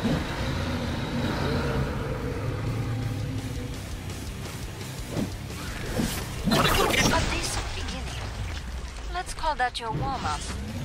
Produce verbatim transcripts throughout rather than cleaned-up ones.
A decent beginning. Let's call that your warm-up.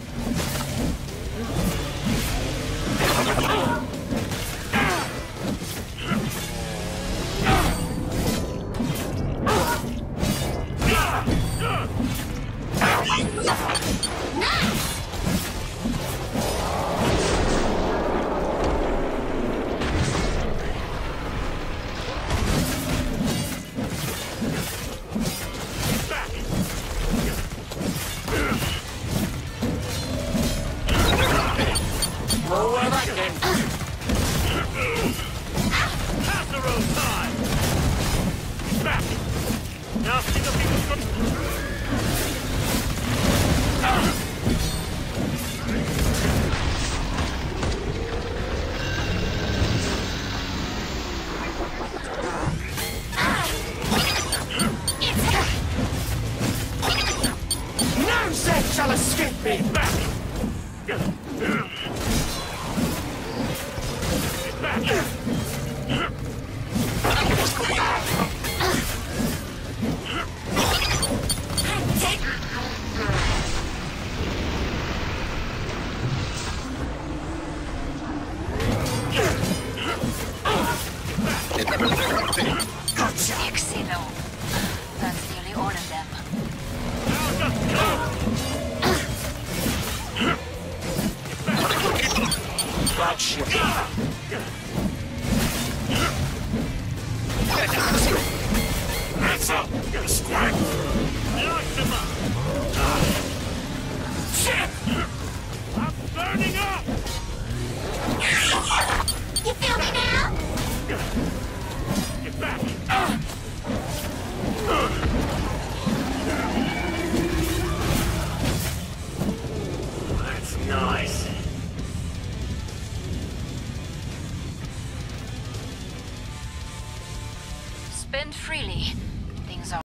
Shall escape me back! Get back! Gotcha! Exino. That's nearly all of them. Gotcha. That's up, you squirk! Lock them up! Shit! I'm burning up! You feel me now? Get back! That's nice. Spend freely. Things are